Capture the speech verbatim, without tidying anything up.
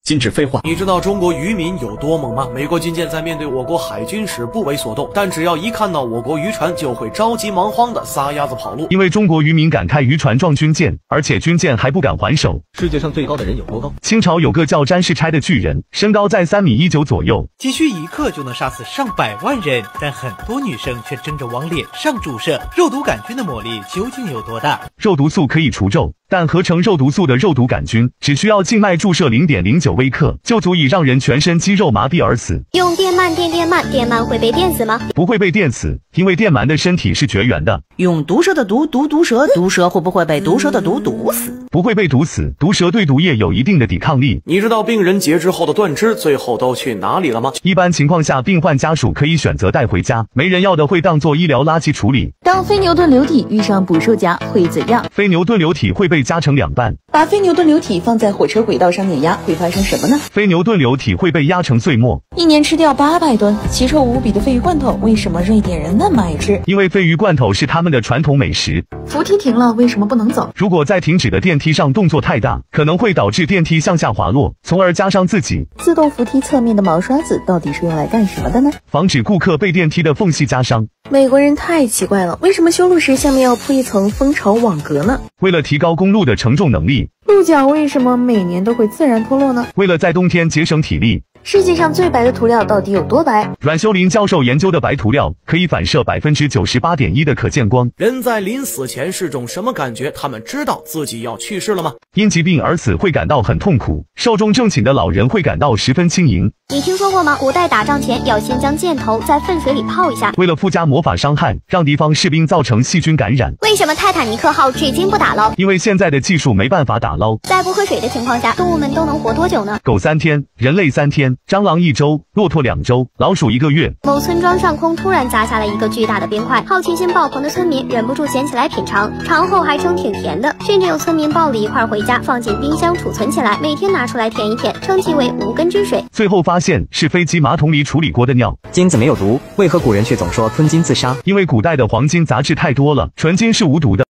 禁止废话。 你知道中国渔民有多猛吗？美国军舰在面对我国海军时不为所动，但只要一看到我国渔船，就会着急忙慌的撒丫子跑路。 因为中国渔民敢开渔船撞军舰，而且军舰还不敢还手。 世界上最高的人有多高？ 清朝有个叫詹士差的巨人，身高在三米一九左右， 急需一刻就能杀死上百万人，但很多女生却争着往脸上注射。肉毒杆菌的魔力究竟有多大？ 肉毒素可以除皱，但合成肉毒素的肉毒杆菌只需要静脉注射 零点零九 微克，就足以让人全身肌肉麻痹而死。 用电鳗电电鳗，电鳗会被电死吗？ 不会被电死，因为电鳗的身体是绝缘的。 用毒蛇的毒毒毒蛇，毒蛇会不会被毒蛇的毒毒死？ 不会被毒死，毒蛇对毒液有一定的抵抗力。 你知道病人截肢后的断肢最后都去哪里了吗？ 一般情况下，病患家属可以选择带回家，没人要的会当作医疗垃圾处理。 当非牛顿流体遇上捕兽夹会怎样？ 非牛顿流体会被夹成两半。 把非牛顿流体放在火车轨道上碾压会发生什么呢？ 非牛顿流体会被压成碎末。 一年吃掉八百吨奇臭无比的鲱鱼罐头，为什么瑞典人那么爱吃？ 因为鲱鱼罐头是他们的传统美食。 扶梯停了，为什么不能走？ 如果在停止的电梯上动作太大，可能会导致电梯向下滑落，从而加伤自己。 自动扶梯侧面的毛刷子到底是用来干什么的呢？ 防止顾客被电梯的缝隙加伤。 美国人太奇怪了，为什么修路时下面要铺一层蜂巢网格呢？ 为了提高公路的承重能力。 鹿角为什么每年都会自然脱落呢？ 为了在冬天节省体力。 世界上最白的涂料到底有多白？ 阮修林教授研究的白涂料可以反射 百分之九十八点一 的可见光。 人在临死前是种什么感觉？他们知道自己要去世了吗？ 因疾病而死会感到很痛苦，寿终正寝的老人会感到十分轻盈。 你听说过吗？古代打仗前要先将箭头在粪水里泡一下， 为了附加魔法伤害，让敌方士兵造成细菌感染。 为什么泰坦尼克号至今不打捞？ 因为现在的技术没办法打捞。 在不喝水的情况下，动物们都能活多久呢？ 狗三天，人类三天，蟑螂一周，骆驼两周，老鼠一个月。 某村庄上空突然砸下了一个巨大的冰块，好奇心爆棚的村民忍不住捡起来品尝，尝后还称挺甜的，甚至有村民抱了一块回家，放进冰箱储存起来，每天拿出来舔一舔，称其为无根之水。 最后发现是飞机马桶里处理过的尿。 金子没有毒，为何古人却总说吞金自杀？ 因为古代的黄金杂质太多了，纯金是无毒的。